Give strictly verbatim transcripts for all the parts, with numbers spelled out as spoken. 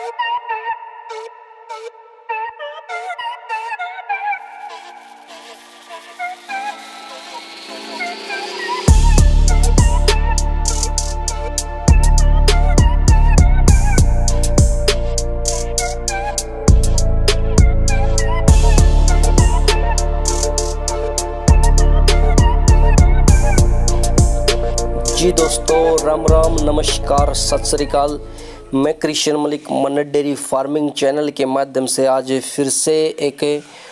जी दोस्तों, राम राम, नमस्कार, सत श्री अकाल। मैं कृष्ण मलिक मन्नत डेयरी फार्मिंग चैनल के माध्यम से आज फिर से एक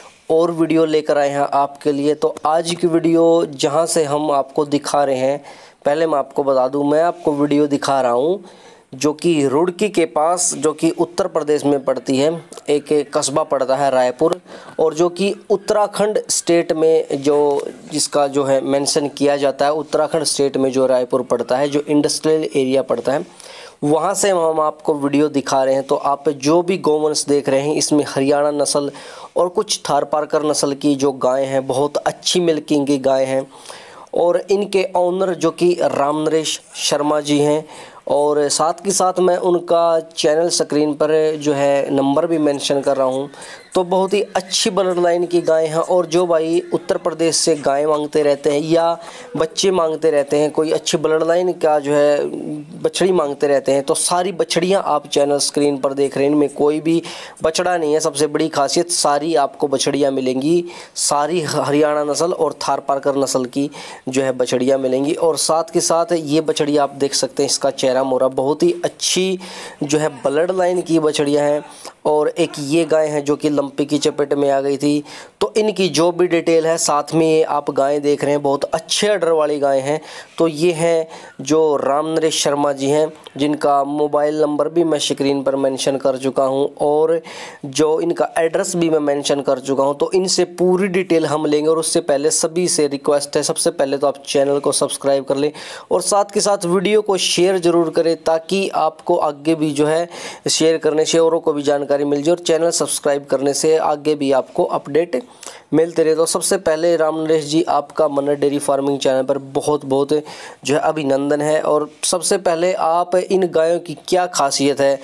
और वीडियो लेकर आए हैं आपके लिए। तो आज की वीडियो जहां से हम आपको दिखा रहे हैं, पहले मैं आपको बता दूं, मैं आपको वीडियो दिखा रहा हूं जो कि रुड़की के पास, जो कि उत्तर प्रदेश में पड़ती है, एक कस्बा पड़ता है रायपुर, और जो कि उत्तराखंड स्टेट में जो जिसका जो है मेंशन किया जाता है, उत्तराखंड स्टेट में जो रायपुर पड़ता है, जो इंडस्ट्रियल एरिया पड़ता है, वहाँ से हम आपको वीडियो दिखा रहे हैं। तो आप जो भी गौवंश देख रहे हैं, इसमें हरियाणा नस्ल और कुछ थारपारकर नस्ल की जो गाय हैं, बहुत अच्छी मिल्किंग की गाय हैं, और इनके ऑनर जो कि राम नरेश शर्मा जी हैं, और साथ के साथ मैं उनका चैनल स्क्रीन पर जो है नंबर भी मेंशन कर रहा हूं। तो बहुत ही अच्छी ब्लड लाइन की गाय हैं, और जो भाई उत्तर प्रदेश से गाय मांगते रहते हैं या बच्चे मांगते रहते हैं, कोई अच्छी ब्लड लाइन का जो है बछड़ी मांगते रहते हैं, तो सारी बछड़ियां आप चैनल स्क्रीन पर देख रहे हैं। इनमें कोई भी बछड़ा नहीं है, सबसे बड़ी खासियत, सारी आपको बछड़ियाँ मिलेंगी, सारी हरियाणा नस्ल और थारपारकर नस्ल की जो है बछड़ियाँ मिलेंगी। और साथ के साथ ये बछड़ियाँ आप देख सकते हैं, इसका चेहरा मोरा बहुत ही अच्छी जो है ब्लड लाइन की बछड़ियाँ हैं। और एक ये गाय है जो कि लंपी की चपेट में आ गई थी। तो इनकी जो भी डिटेल है, साथ में ये आप गायें देख रहे हैं, बहुत अच्छे ऑर्डर वाली गायें हैं। तो ये हैं जो राम नरेश शर्मा जी हैं, जिनका मोबाइल नंबर भी मैं स्क्रीन पर मेंशन कर चुका हूं, और जो इनका एड्रेस भी मैं मेंशन कर चुका हूं। तो इनसे पूरी डिटेल हम लेंगे, और उससे पहले सभी से रिक्वेस्ट है, सबसे पहले तो आप चैनल को सब्सक्राइब कर लें, और साथ के साथ वीडियो को शेयर ज़रूर करें, ताकि आपको आगे भी जो है शेयर करने से औरों को भी जानकारी मिल जाए, और चैनल सब्सक्राइब करने से आगे भी आपको अपडेट मिलते रहे। तो सबसे पहले राम नरेश जी, आपका मन्नत डेयरी फार्मिंग चैनल पर बहुत बहुत जो है अभिनंदन है। और सबसे पहले आप इन गायों की क्या खासियत है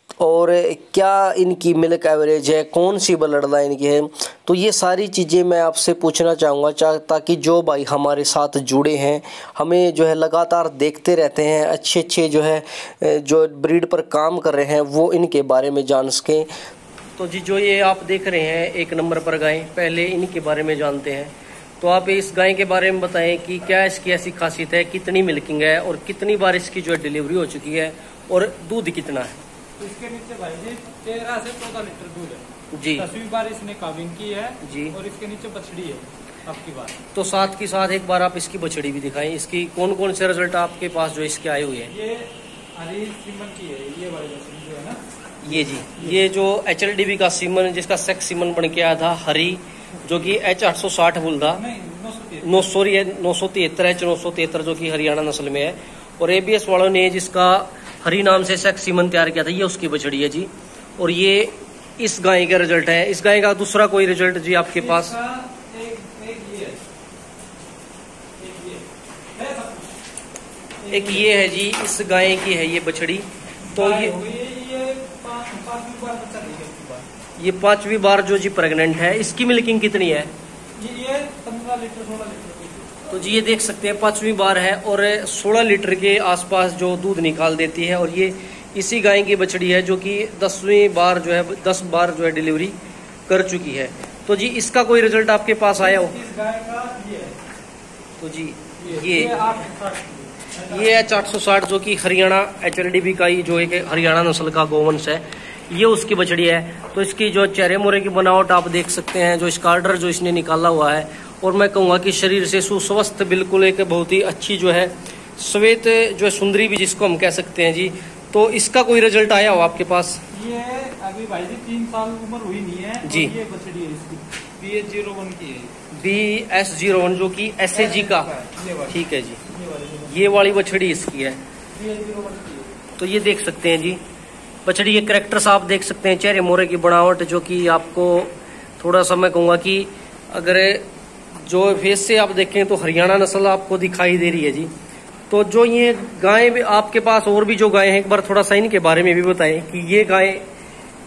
और क्या इनकी मिल्क एवरेज है, कौन सी ब्लड लाइन की है, तो ये सारी चीज़ें मैं आपसे पूछना चाहूँगा, ताकि जो भाई हमारे साथ जुड़े हैं, हमें जो है लगातार देखते रहते हैं, अच्छे अच्छे जो है जो ब्रीड पर काम कर रहे हैं, वो इनके बारे में जान सकें। तो जी, जो ये आप देख रहे हैं एक नंबर पर गाय, पहले इनके बारे में जानते हैं। तो आप इस गाय के बारे में बताएं कि क्या इसकी ऐसी खासियत है, कितनी मिल्किंग है, और कितनी बार इसकी जो है डिलीवरी हो चुकी है, और दूध कितना है। तो इसके नीचे भाई जी तेरह से चौदह लीटर दूध है जी। दसवीं बार इसने काविंग की है जी, और इसके नीचे बछड़ी है आपकी बात। तो साथ के साथ एक बार आप इसकी बछड़ी भी दिखाएं, इसकी कौन कौन से रिजल्ट आपके पास जो इसके आए हुए हैं। ये हरी सीमन की है, ये वाली बछड़ी जो है ना, ये जी, ये जो एच एल डी बी का सीमन, जिसका सेक्स सीमन बन के आया था हरी, जो कि एच आठ सौ साठ बुल था, नौ सॉरी नौ सौ तिहत्तर एच नौ सौ तिहत्तर जो कि हरियाणा नस्ल में है। और ए बी एस वालों ने जिसका हरी नाम से सेक्स सीमन तैयार किया था, ये उसकी बछड़ी है जी। और ये इस गाय का रिजल्ट है। इस गाय का दूसरा कोई रिजल्ट जी आपके पास? एक, एक ये, एक ये, एक ये है जी, इस गाय की है ये बछड़ी। तो ये ये पांचवी बार जो जी प्रेग्नेंट है। इसकी मिल्किंग कितनी है? ये पंद्रह लीटर सोलह लीटर। तो जी ये देख सकते हैं पांचवी बार है, और सोलह लीटर के आसपास जो दूध निकाल देती है। और ये इसी गाय की बछड़ी है जो कि दसवीं बार जो है दस बार जो है डिलीवरी कर चुकी है। तो जी इसका कोई रिजल्ट आपके पास आया हो? इस गाय का ये तो जी ये ये एच आठ सौ साठ जो कि Haryana H L D B का ही जो एक हरियाणा नस्ल का गोवंश है, ये उसकी बछड़ी है। तो इसकी जो चेहरे मोरे की बनावट आप देख सकते हैं, जो इसका आर्डर जो इसने निकाला हुआ है, और मैं कहूँगा कि शरीर से सुस्वस्थ, बिल्कुल एक बहुत ही अच्छी जो है श्वेत जो है सुंदरी भी जिसको हम कह सकते हैं जी। तो इसका कोई रिजल्ट आया हो आपके पास? ये अभी भाई जी तीन साल उम्र हुई नहीं है जी। ये बछड़ी है इसकी बी एस जीरो वन की है, बी एस जीरो वन जो कि एस ए जी का, ठीक है जी, ये वाली बछड़ी इसकी है। तो ये देख सकते हैं जी बछड़ी, ये कैरेक्टर्स आप देख सकते हैं, चेहरे मोरे की बनावट, जो कि आपको थोड़ा सा मैं कहूँगा कि अगर जो फेस से आप देखें तो हरियाणा नस्ल आपको दिखाई दे रही है जी। तो जो ये गाय भी आपके पास और भी जो गाय हैं, एक बार थोड़ा सा इनके बारे में भी बताएं कि ये गाय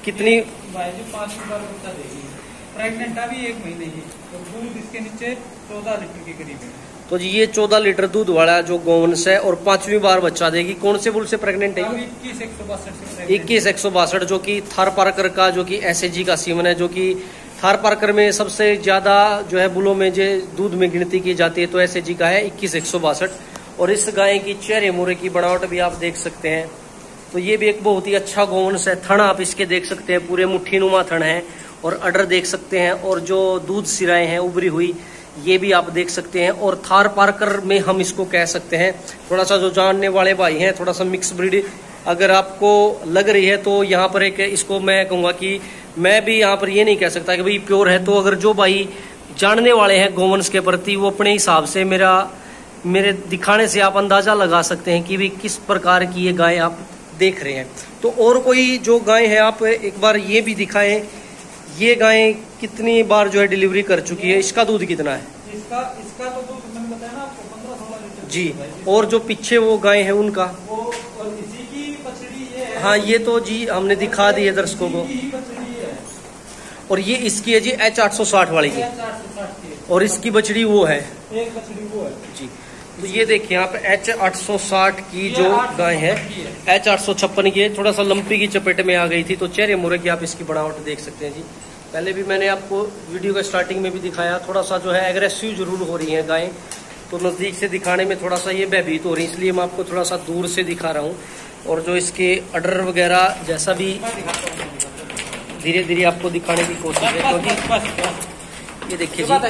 कितनी? भाई जी पाँच बार बच्चा देगी, प्रेगनेंट अभी एक महीने की, तो दूध इसके नीचे चौदह लीटर के करीब है। तो जी ये चौदह लीटर दूध वाला जो गोवंश है और पांचवी बार बच्चा देगी। कौन से बुल से प्रेग्नेंट है? इक्कीस एक सौ बासठ से इक्कीस एक सौ बासठ जो कि थार पार्कर का जो कि एस एच जी का सीमन है, जो कि थार पार्कर में सबसे ज्यादा जो है बुलों में जो दूध में गिनती की जाती है, तो एस एच जी का है इक्कीस एक सौ बासठ। और इस गाय की चेहरे मोरे की बनावट भी आप देख सकते हैं। तो ये भी एक बहुत ही अच्छा गोवंश है। थन आप इसके देख सकते हैं, पूरे मुट्ठी नुमा थन है और अडर देख सकते हैं, और जो दूध सिराएं हैं उभरी हुई ये भी आप देख सकते हैं। और थार पार्कर में हम इसको कह सकते हैं, थोड़ा सा जो जानने वाले भाई हैं, थोड़ा सा मिक्स ब्रीड अगर आपको लग रही है तो यहाँ पर एक इसको मैं कहूँगा कि मैं भी यहाँ पर ये नहीं कह सकता कि भाई प्योर है। तो अगर जो भाई जानने वाले हैं गोवंश के प्रति, वो अपने हिसाब से मेरा मेरे दिखाने से आप अंदाजा लगा सकते हैं कि भी किस प्रकार की ये गाय आप देख रहे हैं। तो और कोई जो गाय है आप एक बार ये भी दिखाएं, ये गाय कितनी बार जो है डिलीवरी कर चुकी है, इसका दूध कितना है? इसका इसका तो दूध मैंने बताया ना आपको पंद्रह सोलह लीटर जी। और जो पीछे वो गाय है उनका वो, और इसी की बछड़ी ये है। हाँ ये तो जी हमने दिखा दी है दर्शकों को। इसी की बछड़ी है। और ये इसकी है जी एच आठ सौ साठ वाली की, आठ सौ साठ की है। और इसकी बछड़ी वो है एक बछड़ी वो है जी। तो ये देखिए यहाँ पे एच आठ सौ साठ की जो गाय है, एच आठ सौ छप्पन की है, थोड़ा सा लंपी की चपेट में आ गई थी। तो चेहरे मुरे की आप इसकी बनावट देख सकते हैं जी। पहले भी मैंने आपको वीडियो के स्टार्टिंग में भी दिखाया, थोड़ा सा जो है एग्रेसिव जरूर हो रही है गायें, तो नज़दीक से दिखाने में थोड़ा सा ये भयभीत हो रही है, इसलिए मैं आपको थोड़ा सा दूर से दिखा रहा हूँ। और जो इसके अडर वगैरह जैसा भी धीरे धीरे आपको दिखाने की कोशिश है, क्योंकि ये देखिए जी,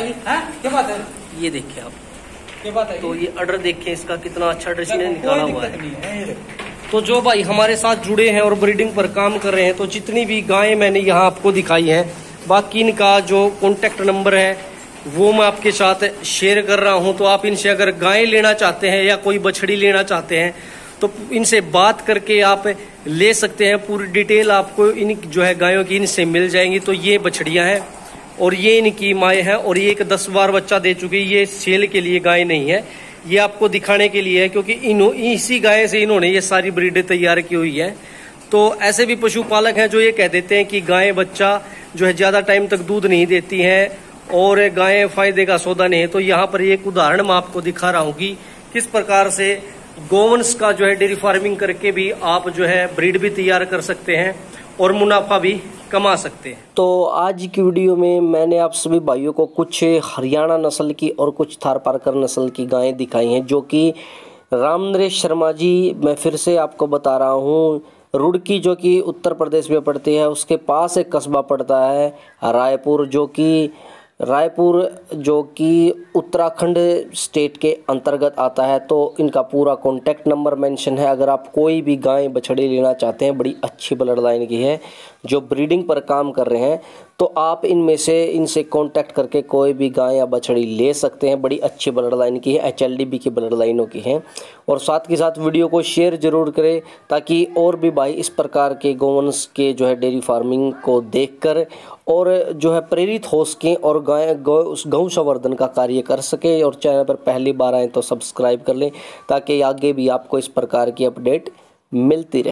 ये देखिए आप, तो ये अडर देखिए इसका कितना अच्छा अडर इसने निकाला हुआ है। तो जो भाई हमारे साथ जुड़े हैं और ब्रीडिंग पर काम कर रहे हैं, तो जितनी भी गायें मैंने यहाँ आपको दिखाई हैं, बाकी इनका जो कॉन्टेक्ट नंबर है वो मैं आपके साथ शेयर कर रहा हूँ। तो आप इनसे अगर गाय लेना चाहते हैं या कोई बछड़ी लेना चाहते हैं तो इनसे बात करके आप ले सकते हैं। पूरी डिटेल आपको इन जो है गायों की इनसे मिल जाएंगी। तो ये बछड़ियाँ हैं और ये इनकी माएँ हैं, और ये एक दस बार बच्चा दे चुकी है। ये सेल के लिए गाय नहीं है, ये आपको दिखाने के लिए है, क्योंकि इन्हों इसी गाय से इन्होंने ये सारी ब्रीडें तैयार की हुई है। तो ऐसे भी पशुपालक हैं जो ये कह देते हैं कि गाय बच्चा जो है ज्यादा टाइम तक दूध नहीं देती हैं और गायें फायदे का सौदा नहीं है। तो यहाँ पर एक उदाहरण मैं आपको दिखा रहा हूँ कि किस प्रकार से गोवंश का जो है डेयरी फार्मिंग करके भी आप जो है ब्रीड भी तैयार कर सकते हैं और मुनाफा भी कमा सकते हैं। तो आज की वीडियो में मैंने आप सभी भाइयों को कुछ हरियाणा नस्ल की और कुछ थार पार्कर नस्ल की गायें दिखाई हैं, जो कि रामनरेश शर्मा जी, मैं फिर से आपको बता रहा हूँ, रुड़की जो कि उत्तर प्रदेश में पड़ती है, उसके पास एक कस्बा पड़ता है रायपुर, जो कि रायपुर जो कि उत्तराखंड स्टेट के अंतर्गत आता है। तो इनका पूरा कॉन्टैक्ट नंबर मेंशन है। अगर आप कोई भी गाय बछड़ी लेना चाहते हैं, बड़ी अच्छी ब्लड लाइन की है, जो ब्रीडिंग पर काम कर रहे हैं, तो आप इनमें से इनसे कांटेक्ट करके कोई भी गाय या बछड़ी ले सकते हैं। बड़ी अच्छी ब्लड लाइन की है, एच एल डी बी की ब्लड लाइनों की है। और साथ के साथ वीडियो को शेयर जरूर करें, ताकि और भी भाई इस प्रकार के गोवंश के जो है डेयरी फार्मिंग को देखकर और जो है प्रेरित हो सकें और गाय गौ गौ संवर्धन का कार्य कर सके। और चैनल पर पहली बार आए तो सब्सक्राइब कर लें, ताकि आगे भी आपको इस प्रकार की अपडेट मिलती रहे।